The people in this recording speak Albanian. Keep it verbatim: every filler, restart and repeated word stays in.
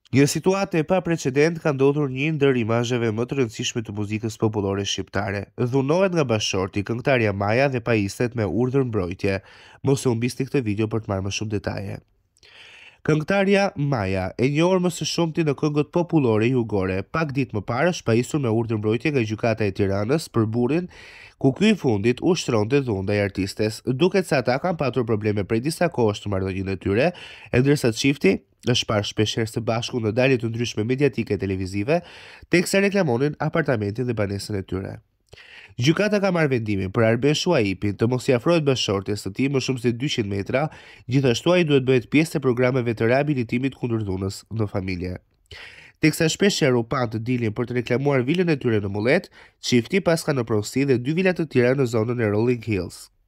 Një situatë e paprecedent ka ndodhur një ndër imazheve më të rëndësishme të muzikës popullore shqiptare. Dhunohet nga bashorti këngëtarja Maja dhe pajistet me urdhër mbrojtje. Mos e humbisni këtë video për të marrë më shumë detaje. Këngëtarja Maja, e njohur më së shumti në këngët popullore jugore, pak ditë më parë është pajisur me urdhër mbrojtje nga gjykata e Tiranës për burrin ku ky i fundit ushtronte dhunë ndaj artistes. Duket se ata kanë patur probleme prej disa kohësh në marrëdhënien e tyre, e ndërsa çifti është parë shpeshherë së bashku në dalje të ndryshme mediatike e televizive, teksa reklamonin apartamentin dhe banesën e tyre. Gjykata ka marrë vendimin për Arben Shuaipin të mos i afrohet bashortjes së tij më shumë se dyqind metra, gjithashtu ai duhet bëhet pjesë e programeve të rehabilitimit kundër dhunës në familje. Teksa shpeshherë u pan të dilin për të reklamuar vilën e tyre në Mullet, çifti pas ka në pronësi dhe dy vila të tjera në zonën e Rolling Hills.